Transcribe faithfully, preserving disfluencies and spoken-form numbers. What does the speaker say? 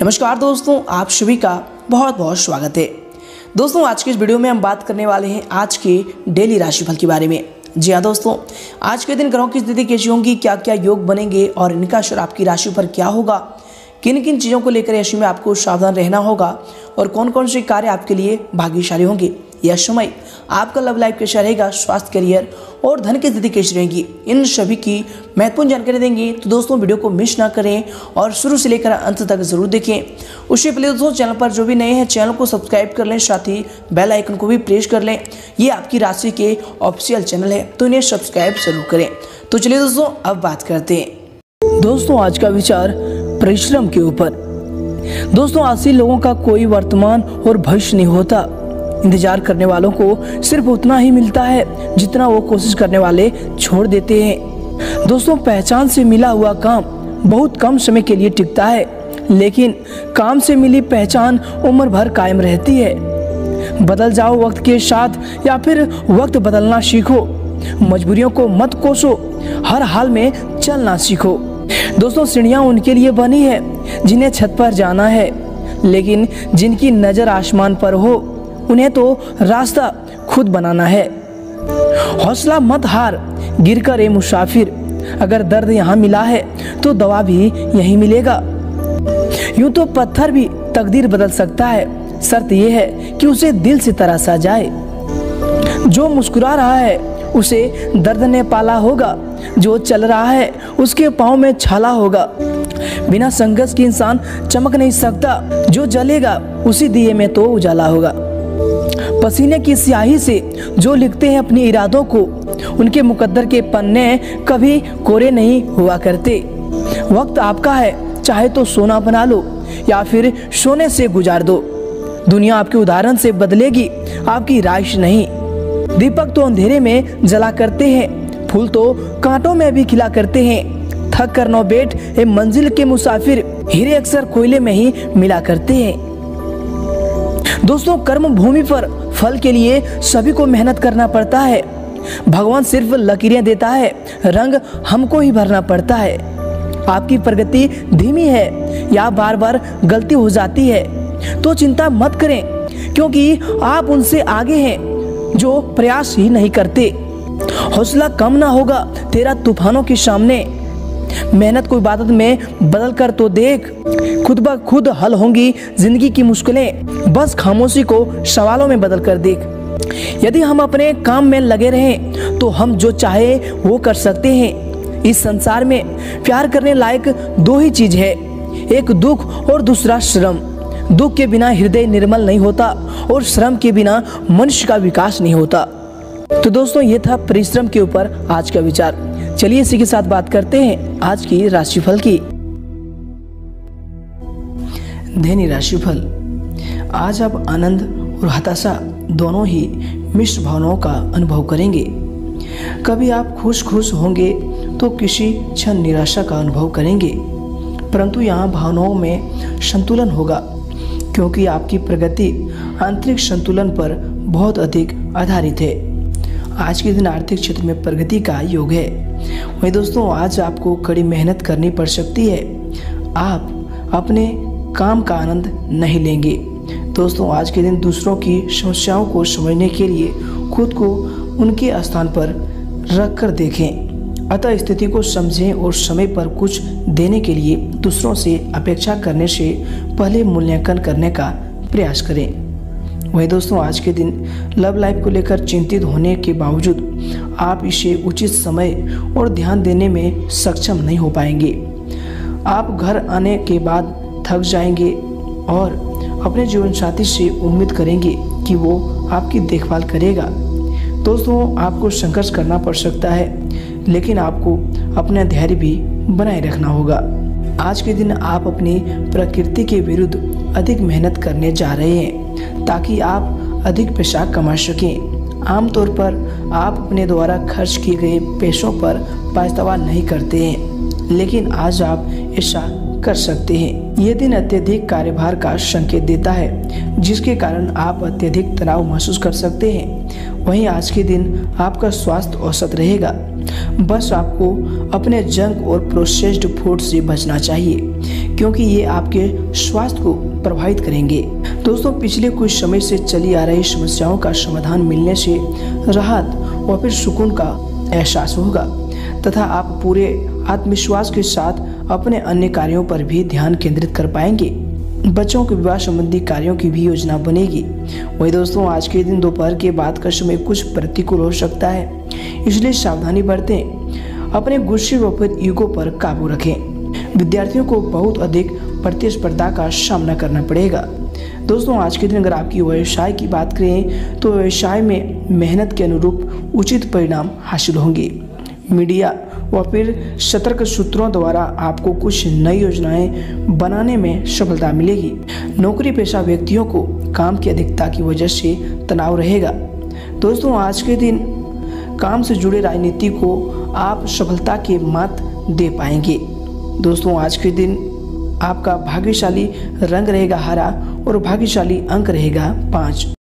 नमस्कार दोस्तों, आप सभी का बहुत बहुत स्वागत है। दोस्तों, आज की इस वीडियो में हम बात करने वाले हैं आज के डेली राशिफल के बारे में। जी हाँ दोस्तों, आज के दिन ग्रहों की स्थिति कैसी होंगी, क्या क्या योग बनेंगे और इनका असर आपकी राशि पर क्या होगा, किन किन चीज़ों को लेकर राशि में आपको सावधान रहना होगा और कौन कौन से कार्य आपके लिए भाग्यशाली होंगे। यह समय आपका लव लाइफ कैसा रहेगा, स्वास्थ्य, करियर और धन की स्थिति कैसी रहेगी, इन सभी की महत्वपूर्ण जानकारी देंगे। तो दोस्तों, वीडियो को मिस ना करें और शुरू से लेकर अंत तक जरूर देखें। उससे पहले दोस्तों, चैनल पर जो भी नए हैं चैनल को सब्सक्राइब कर लें, साथ ही बेल आइकन को भी प्रेस कर लें। ये आपकी राशि के ऑफिशियल चैनल है, तो इन्हें सब्सक्राइब जरूर करें। तो चलिए दोस्तों, अब बात करते हैं। दोस्तों, आज का विचार परिश्रम के ऊपर। दोस्तों, आलसी लोगों का कोई वर्तमान और भविष्य नहीं होता। इंतजार करने वालों को सिर्फ उतना ही मिलता है जितना वो कोशिश करने वाले छोड़ देते हैं। दोस्तों, पहचान से मिला हुआ काम बहुत कम समय के लिए टिकता है, लेकिन काम से मिली पहचान उम्र भर कायम रहती है। बदल जाओ वक्त के साथ या फिर वक्त बदलना सीखो। मजबूरियों को मत कोसो, हर हाल में चलना सीखो। दोस्तों, सीढ़ियाँ उनके लिए बनी है जिन्हें छत पर जाना है, लेकिन जिनकी नज़र आसमान पर हो उन्हें तो रास्ता खुद बनाना है। हौसला मत हार, गिरकर ए मुसाफिर, अगर दर्द यहाँ मिला है तो दवा भी यहीं मिलेगा। यूं तो पत्थर भी तकदीर बदल सकता है, शर्त यह है कि उसे दिल से तराशा जाए। जो मुस्कुरा रहा है उसे दर्द ने पाला होगा, जो चल रहा है उसके पाँव में छाला होगा। बिना संघर्ष के इंसान चमक नहीं सकता, जो जलेगा उसी दिए में तो उजाला होगा। पसीने की स्याही से जो लिखते हैं अपने इरादों को, उनके मुकद्दर के पन्ने कभी कोरे नहीं हुआ करते। वक्त आपका है, चाहे तो सोना बना लो या फिर सोने से गुजार दो। दुनिया आपके उदाहरण से बदलेगी, आपकी राय नहीं। दीपक तो अंधेरे में जला करते हैं, फूल तो कांटों में भी खिला करते हैं। थक कर नौ बैठ ए मंजिल के मुसाफिर, हीरे अक्सर कोयले में ही मिला करते हैं। दोस्तों, कर्म भूमि पर फल के लिए सभी को मेहनत करना पड़ता है। भगवान सिर्फ लकीरें देता है, रंग हमको ही भरना पड़ता है। आपकी प्रगति धीमी है या बार बार गलती हो जाती है तो चिंता मत करें, क्योंकि आप उनसे आगे हैं जो प्रयास ही नहीं करते। हौसला कम ना होगा तेरा तूफानों के सामने। मेहनत को इबादत में बदल कर तो देख, खुद ब खुद हल होंगी जिंदगी की मुश्किलें, बस खामोशी को सवालों में बदल कर देख। यदि हम अपने काम में लगे रहें तो हम जो चाहे वो कर सकते हैं। इस संसार में प्यार करने लायक दो ही चीज है, एक दुख और दूसरा श्रम। दुख के बिना हृदय निर्मल नहीं होता और श्रम के बिना मनुष्य का विकास नहीं होता। तो दोस्तों, ये था परिश्रम के ऊपर आज का विचार। चलिए इसी के साथ बात करते हैं आज की राशिफल की। धनु राशिफल। आज आप आनंद और हताशा दोनों ही मिश्र भावनाओं का अनुभव करेंगे। कभी आप खुश खुश होंगे तो किसी क्षण निराशा का अनुभव करेंगे, परंतु यहाँ भावनाओं में संतुलन होगा, क्योंकि आपकी प्रगति आंतरिक संतुलन पर बहुत अधिक आधारित है। आज के दिन आर्थिक क्षेत्र में प्रगति का योग है। वहीं दोस्तों, आज आपको कड़ी मेहनत करनी पड़ सकती है, आप अपने काम का आनंद नहीं लेंगे। दोस्तों, आज के दिन दूसरों की समस्याओं को समझने के लिए खुद को उनके स्थान पर रख कर देखें। अतः स्थिति को समझें और समय पर कुछ देने के लिए दूसरों से अपेक्षा करने से पहले मूल्यांकन करने का प्रयास करें। वहीं दोस्तों, आज के दिन लव लाइफ को लेकर चिंतित होने के बावजूद आप इसे उचित समय और ध्यान देने में सक्षम नहीं हो पाएंगे। आप घर आने के बाद थक जाएंगे और अपने जीवन साथी से उम्मीद करेंगे कि वो आपकी देखभाल करेगा। दोस्तों, आपको संघर्ष करना पड़ सकता है, लेकिन आपको अपना धैर्य भी बनाए रखना होगा। आज के दिन आप अपनी प्रकृति के विरुद्ध अधिक मेहनत करने जा रहे हैं ताकि आप अधिक पैसा कमा सकें। आमतौर पर आप अपने द्वारा खर्च किए गए पैसों पर पछतावा नहीं करते हैं, लेकिन आज आप ऐसा कर सकते हैं। यह दिन अत्यधिक कार्यभार का संकेत देता है, जिसके कारण आप अत्यधिक तनाव महसूस कर सकते हैं। वहीं आज के दिन आपका स्वास्थ्य औसत रहेगा। बस आपको अपने जंक और प्रोसेस्ड फूड से बचना चाहिए, क्योंकि ये आपके स्वास्थ्य को प्रभावित करेंगे। दोस्तों, पिछले कुछ समय से चली आ रही समस्याओं का समाधान मिलने से राहत और फिर सुकून का एहसास होगा तथा आप पूरे आत्मविश्वास के साथ अपने अन्य कार्यों पर भी ध्यान केंद्रित कर पाएंगे। बच्चों के विवाह संबंधी कार्यों की भी योजना बनेगी। वही दोस्तों, आज के दिन दोपहर के बाद का समय कुछ प्रतिकूल हो सकता है, इसलिए सावधानी बरतें। अपने गुस्से व फिर ईगो पर काबू रखें। विद्यार्थियों को बहुत अधिक प्रतिस्पर्धा का सामना करना पड़ेगा। दोस्तों, आज के दिन अगर आपकी व्यवसाय की बात करें तो व्यवसाय में मेहनत के अनुरूप उचित परिणाम हासिल होंगे। मीडिया व फिर सतर्क सूत्रों द्वारा आपको कुछ नई योजनाएं बनाने में सफलता मिलेगी। नौकरी पेशा व्यक्तियों को काम की अधिकता की वजह से तनाव रहेगा। दोस्तों, आज के दिन काम से जुड़े राजनीति को आप सफलता के मात दे पाएंगे। दोस्तों, आज के दिन आपका भाग्यशाली रंग रहेगा हरा और भाग्यशाली अंक रहेगा पाँच।